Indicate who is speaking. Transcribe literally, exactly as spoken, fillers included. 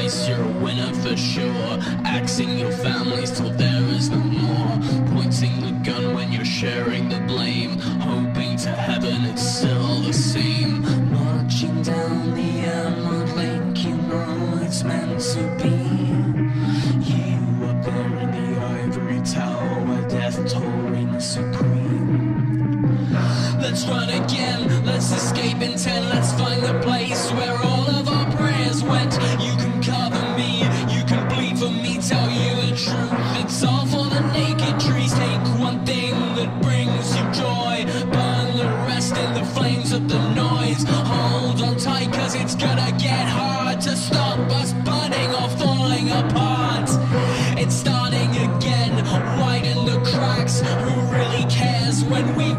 Speaker 1: race, you're a winner for sure. Axing your families till there is no more. Pointing the gun when you're sharing the blame. Hoping to heaven it's still the same. Marching down the Emerald Lake, you know it's meant to be. You up there in the ivory tower where death toll reigns supreme. Let's run again, let's escape in ten. Let's find the place where all of our prayers went. You can cover me, you can bleed for me. Tell you the truth, it's all for the naked trees. Take one thing that brings you joy, burn the rest in the flames of the noise. Hold on tight, cause it's gonna get hard to stop us burning or falling apart. It's starting again, widen the cracks. Who really cares when we